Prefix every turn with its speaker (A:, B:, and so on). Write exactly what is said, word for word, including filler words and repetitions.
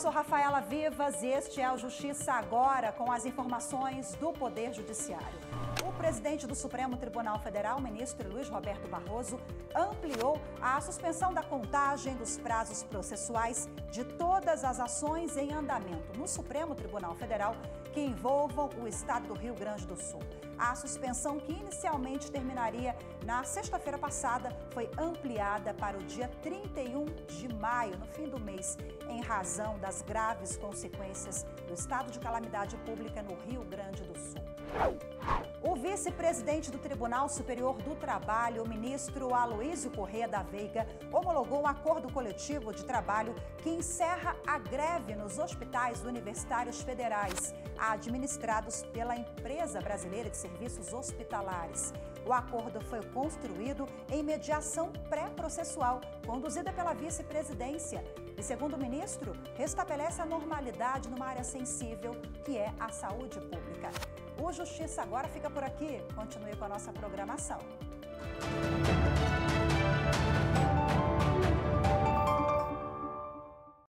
A: sou Rafaela Vivas e este é o Justiça Agora, com as informações do Poder Judiciário. O presidente do Supremo Tribunal Federal, ministro Luiz Roberto Barroso, ampliou a suspensão da contagem dos prazos processuais de todas as ações em andamento no Supremo Tribunal Federal que envolvam o estado do Rio Grande do Sul. A suspensão, que inicialmente terminaria na sexta-feira passada, foi ampliada para o dia trinta e um de maio, no fim do mês, em razão das graves consequências do estado de calamidade pública no Rio Grande do Sul. O vice-presidente do Tribunal Superior do Trabalho, o ministro Aloísio Corrêa da Veiga, homologou um acordo coletivo de trabalho que encerra a greve nos hospitais universitários federais, administrados pela Empresa Brasileira de Serviços Hospitalares. O acordo foi construído em mediação pré-processual, conduzida pela vice-presidência, e, segundo o ministro, restabelece a normalidade numa área sensível, que é a saúde pública. O Justiça Agora fica por aqui. Continue com a nossa programação.